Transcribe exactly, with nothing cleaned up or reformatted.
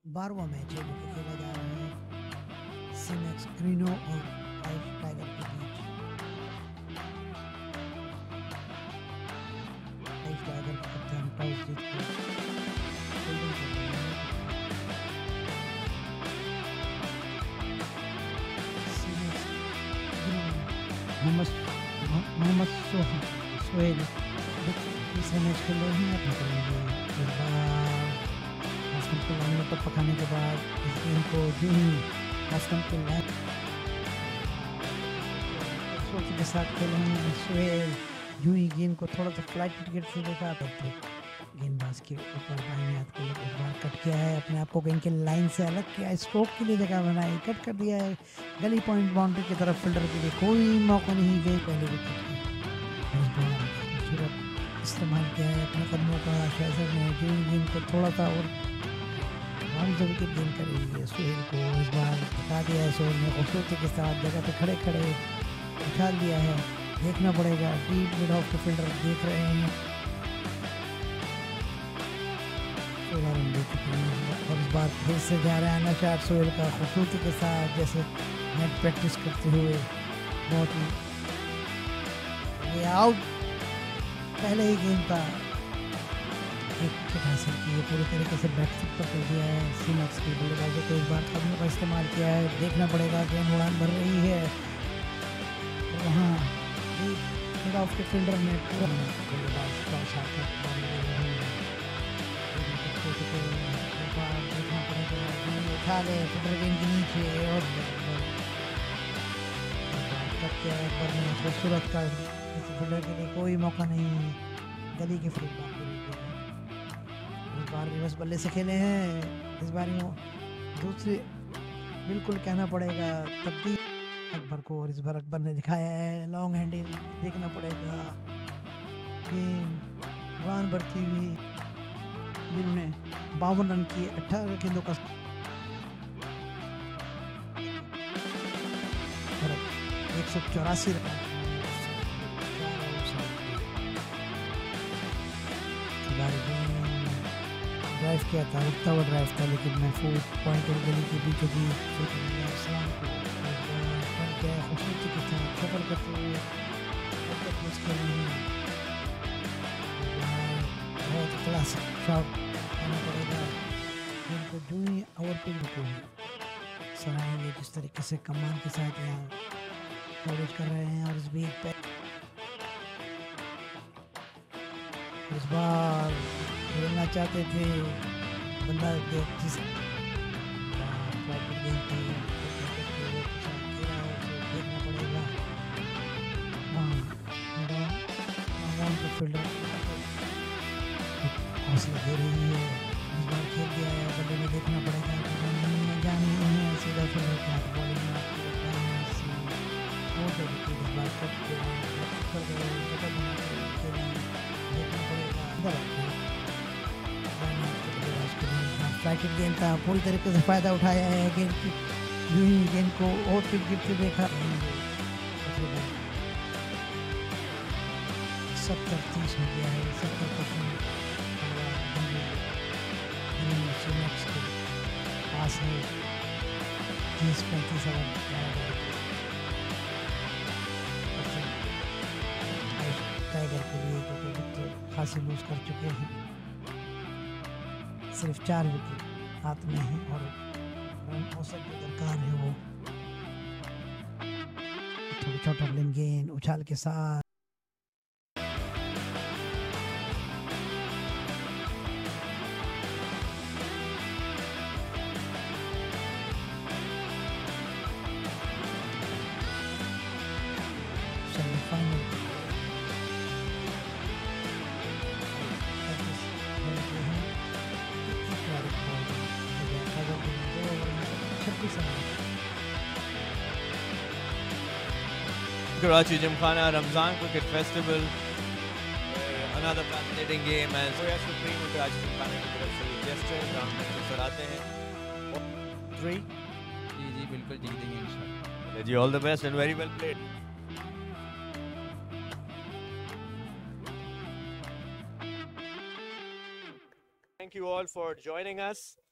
बारहवां मैच है जो कि खेला जा रहा है सिनेक्स ग्रीनो और टाइगर टाइगर के बीच। टाइगर टाइगर का कप्तान टॉस जीत कर फील्डिंग कर रहे हैं। सिनेक्स ग्रीनो मोहम्मद मोहम्मद सोह- सोहेल दूसरे मैच खेल रहे हैं अपने करेंगे इस बार हास्टन को लाइन पर पकाने के बाद इस गेम को यूं ही हास्टन के लाइन सोच के साथ खेल रहे हैं। सोहेल यूं ही गेंद को थोड़ा सा फ्लाइट टिकट से देखा करते गेंदबाज के ऊपर दाहिने हाथ को लेकर इस बार कट किया है, अपने आप को गेंद के लाइन से अलग किया है, स्ट्रोक के लिए जगह बनाई, कट कर दिया है गली पॉइंट बाउंड्री की तरफ। फील्डर के लिए कोई मौका नहीं, गेंद पहले विकेट की इस बार खूबसूरत इस्तेमाल किया है अपने कदमों का। शेजर ने यूं ही गेंद को थोड़ा सा और वन से विकेट गेंद करेगी सोहेल को इस बार हटा दिया है। सोहेल ने खूबसूरती के साथ जगह पे खड़े खड़े उछाल दिया है, देखना पड़ेगा। डीप मिड ऑफ के फील्डर देख रहे हैं, सोलह रन दे चुके हैं और इस बार फिर से जा रहा है ना शॉट सोहेल का खूबसूरती के साथ, जैसे नेट प्रैक्टिस करते हुए। बहुत ही ये आउट पहले ही गेंद था, एक विकेट हासिल की है, पूरी तरीके से बैक फुट पर कर दिया है सिनेक्स की बल्लेबाजों को। इस बार कदमों का इस्तेमाल किया है, देखना पड़ेगा। गेंद उड़ान भर रही है और वहाँ मिड ऑफ के फील्डर ने पूरा बल्लेबाज का साथ देखना पड़ेगा। गेंद उठा ले फील्डर गेंद के नीचे और खूबसूरत का फील्डर के लिए कोई मौका नहीं, गली के फील्ड इस बार रिवर्स बल्ले से खेले हैं। इस बार यूँ दूसरी बिल्कुल कहना पड़ेगा तब्दील अकबर को, और इस बार अकबर ने दिखाया है लॉन्ग हैंडिंग, देखना पड़ेगा। गेंद उड़ान भरती हुई, जिन्होंने बावन रन किए अट्ठारह गेंदों का एक सौ चौरासी रन ड्राइव किया था, रुकता हुआ ड्राइव था, लेकिन मैं फुल पॉइंट और गली के बीचों बीच खूबसूरती के साथ सफर करते हुए बहुत क्लासिक शॉट आना पड़ेगा। इनको जूनी ओवर पे को सराहेंगे जिस तरीके से कमान के साथ यहाँ कवरेज कर रहे हैं। और इस बीच पे इस बार खेलना चाहते थे बंदा देख जिस देखना पड़ेगा फील्डर हौसला दे रही है। इस बार खेल दिया है बंदे में, देखना पड़ेगा जान नहीं है सीधा फील्डर के हाथ बॉलिंग में इस बार कट के देखना पड़ेगा। फ्लाइटेड गेंद का पूरी तरीके से फायदा उठाया है, गेंद की यूं ही गेंद को और फिर गिरते देखा। सत्तर तीस हो गया है, सत्तर परसेंट पास है, तीस पैंतीस टाइगर के लिए जो विकेट खासी लूज कर चुके हैं। सिर्फ चार विकेट हाथ में है और रन औसत जो दरकार है वो थोड़ी छोटा गेंद उछाल के साथ semifinal Karachi Gymkhana Ramzan Cricket Festival, uh, another fascinating game as Royal Supreme और Karachi Gymkhana की तरफ से gesture ग्राउंड में नजर आते हैं। Three, जी जी बिल्कुल जीतेंगे इंशाल्लाह। जी, all the best and very well played. Thank you all for joining us.